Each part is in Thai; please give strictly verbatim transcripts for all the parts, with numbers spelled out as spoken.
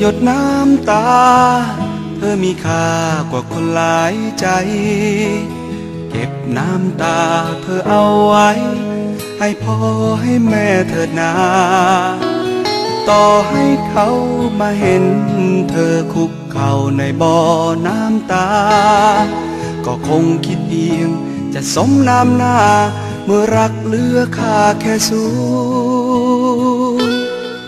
หยดน้ำตาเธอมีค่ากว่าคนหลายใจเก็บน้ำตาเธอเอาไว้ให้พ่อให้แม่เถิดนาต่อให้เขามาเห็นเธอคุกเข่าในบ่อน้ำตาก็คงคิดเพียงจะสมน้ำหน้าเมื่อรักเหลือค่าแค่ศูนย์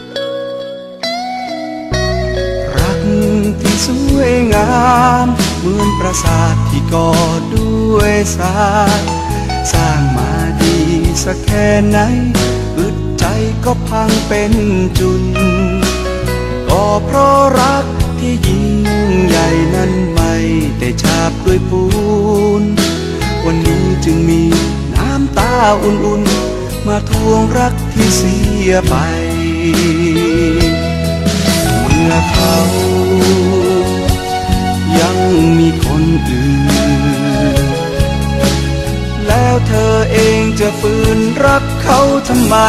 รักที่สวยงามเหมือนปราสาทที่ก่อด้วยทรายสร้างมาดีสักแค่ไหนอึดใจก็พังเป็นจุนก็เพราะรักที่ยิ่งใหญ่นั้นไม่ได้ฉาบด้วยปูนวันนี้จึงมีน้ำตาอุ่นๆมาทวงรักที่เสียไปเมื่อเขายังมีคนอื่นแล้วเธอเองจะฝืนรักเขาทำไม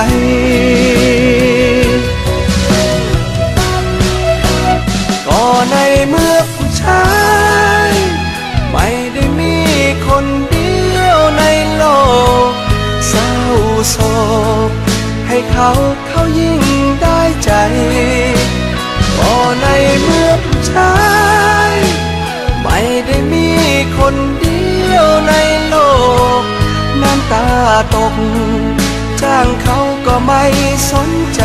ก็ในเมื่อผู้ชายไม่ได้มีคนเดียวในโลกเศร้าโศกให้เขาเขายิ่งได้ใจก็ในเมื่อผู้ชายไม่ได้มีคนเดียวในโลกน้ำตาตกจ้างเขาก็ไม่สนใจ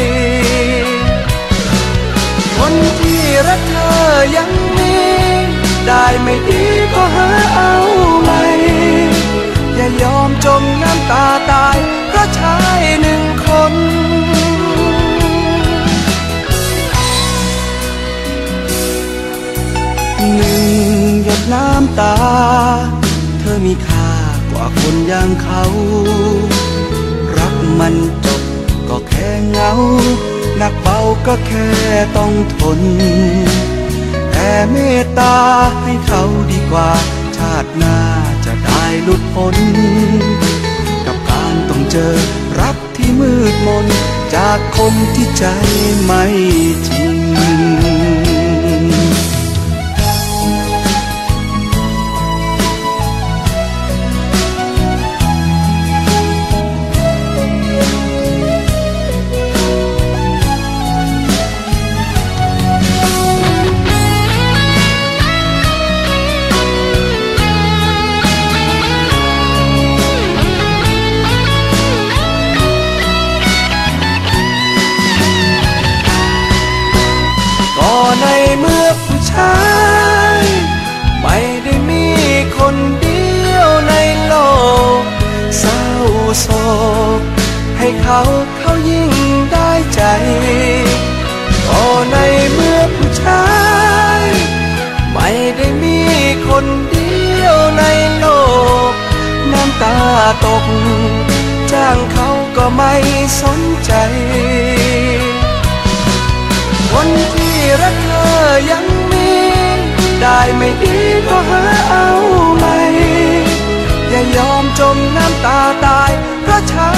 คนที่รักเธอยังมีได้ไม่ดีก็หาเอาใหม่อย่ายอมจมน้ำตาตายเพราะชายหนึ่งคนหนึ่งหยดน้ำตาเธอมีค่ากว่าคนอย่างเขารักมันจบก็แค่เงาหนักเบาก็แค่ต้องทนแต่เมตตาให้เขาดีกว่าชาติหน้าจะได้หลุดพ้นกับการต้องเจอรักที่มืดมนจากคนที่ใจไม่จริงในเมื่อผู้ชายไม่ได้มีคนเดียวในโลกเศร้าโศกให้เขาเขายิ่งได้ใจก็ในเมื่อผู้ชายไม่ได้มีคนเดียวในโลกน้ำตาตกจ้างเขาก็ไม่สนใจคนที่รักเธอยังมีได้ไม่ดีก็หาเอาใหม่อย่ายอมจมน้ำตาตายเพราะชา